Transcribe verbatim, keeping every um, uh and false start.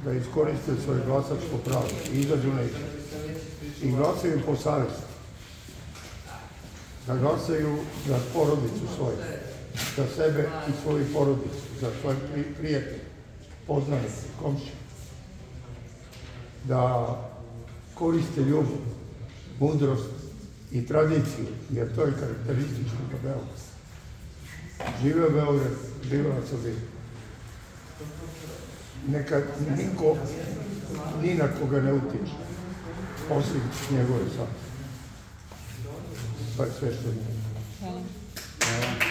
da iskoriste svoje glasačko pravo i izađu na izbore. I glasaju po savjesti. Da glasaju za porodicu svoju, za sebe i svoju porodicu, za svoje prijatelje, poznanice, komšće. Da koriste ljubav, mudrost i tradiciju, jer to je karakteristično za Beograd. Živeo Beograd, živela Srbija. Neka niko ni na koga ne utiče, osim njegove savjesti. To je sve što je. Hvala.